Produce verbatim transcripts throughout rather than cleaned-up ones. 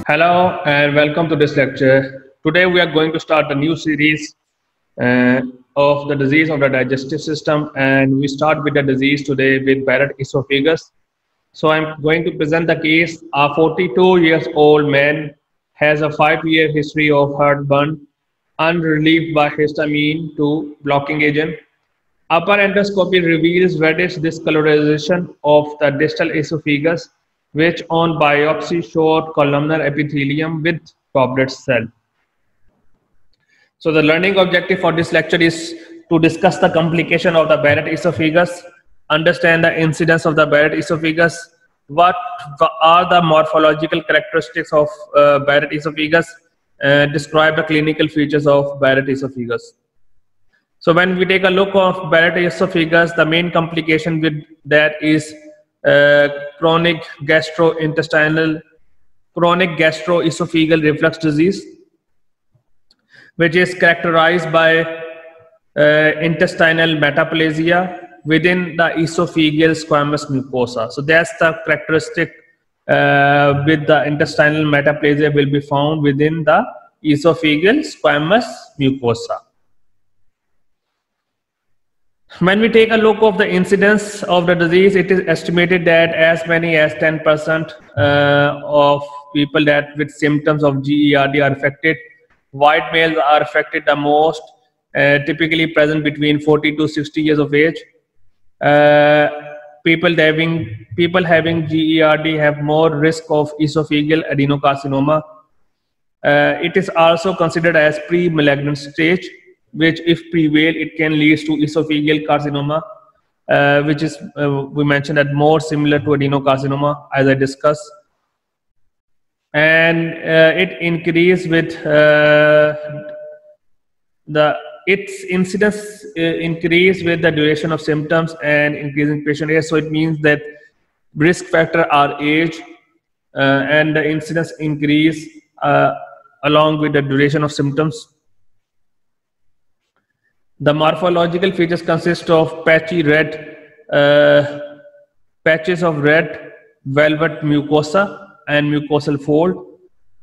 Hello and welcome to this lecture. Today we are going to start a new series uh, of the disease of the digestive system, and we start with the disease today with Barrett esophagus. So I'm going to present the case. A forty-two years old man has a five-year history of heartburn, unrelieved by histamine to blocking agent. Upper endoscopy reveals reddish discolorization of the distal esophagus, which on biopsy showed columnar epithelium with goblet cell. So the learning objective for this lecture is to discuss the complication of the Barrett esophagus, understand the incidence of the Barrett esophagus, what are the morphological characteristics of uh, Barrett esophagus, and describe the clinical features of Barrett esophagus. So when we take a look of Barrett esophagus, the main complication with that is uh, chronic gastrointestinal, chronic gastroesophageal reflux disease, which is characterized by uh, intestinal metaplasia within the esophageal squamous mucosa. So that's the characteristic uh, with the intestinal metaplasia will be found within the esophageal squamous mucosa. When we take a look of the incidence of the disease, it is estimated that as many as ten percent uh, of people that with symptoms of G E R D are affected. White males are affected the most, uh, typically present between forty to sixty years of age. Uh, people having people having G E R D have more risk of esophageal adenocarcinoma. Uh, it is also considered as pre-malignant stage, which if prevail, it can lead to esophageal carcinoma, uh, which is, uh, we mentioned that more similar to adenocarcinoma as I discussed. And uh, it increase with uh, the, its incidence uh, increase with the duration of symptoms and increasing patient age. So it means that risk factor are age uh, and the incidence increase uh, along with the duration of symptoms. The morphological features consist of patchy red, uh, patches of red velvet mucosa and mucosal fold.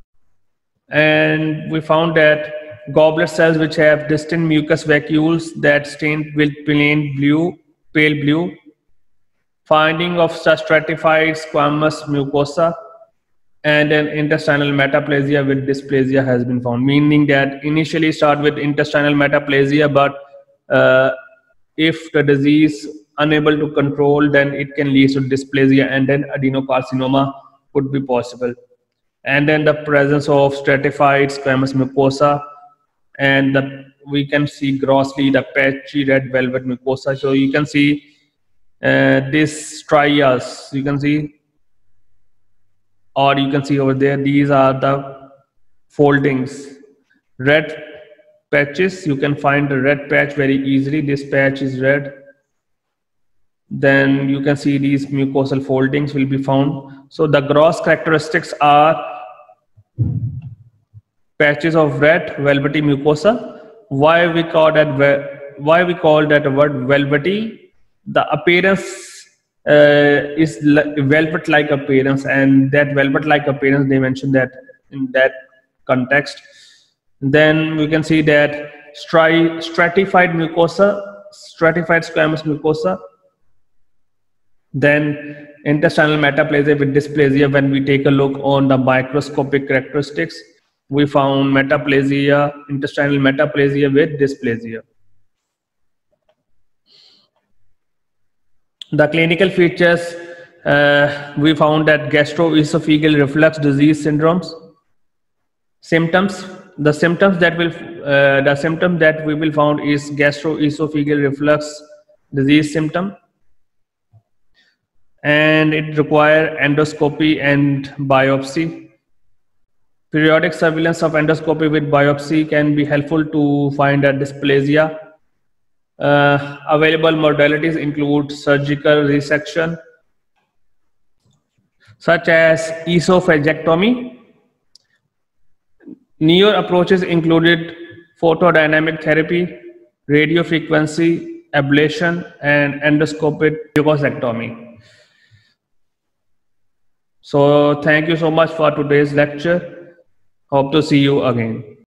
And we found that goblet cells which have distant mucus vacuoles that stained with plain blue, pale blue. Finding of stratified squamous mucosa and an intestinal metaplasia with dysplasia has been found, meaning that initially start with intestinal metaplasia, but uh, if the disease unable to control, then it can lead to dysplasia, and then adenocarcinoma could be possible. And then the presence of stratified squamous mucosa, and the, we can see grossly the patchy red velvet mucosa. So you can see uh, this trias, you can see, or you can see over there, these are the foldings, red patches. You can find the red patch very easily. This patch is red. Then you can see these mucosal foldings will be found. So the gross characteristics are patches of red velvety mucosa. Why we call that why we call that word velvety? The appearance uh, is velvet-like appearance, and that velvet-like appearance, they mentioned that in that context. Then we can see that stri stratified mucosa, stratified squamous mucosa. Then intestinal metaplasia with dysplasia. When we take a look on the microscopic characteristics, we found metaplasia, intestinal metaplasia with dysplasia. The clinical features, uh, we found that gastroesophageal reflux disease syndromes. Symptoms, the symptoms that will, uh, the symptom that we will found is gastroesophageal reflux disease symptom. And it require endoscopy and biopsy. Periodic surveillance of endoscopy with biopsy can be helpful to find a dysplasia. Uh, available modalities include surgical resection, such as esophagectomy. Newer approaches included photodynamic therapy, radiofrequency ablation, and endoscopic mucosectomy. So thank you so much for today's lecture. Hope to see you again.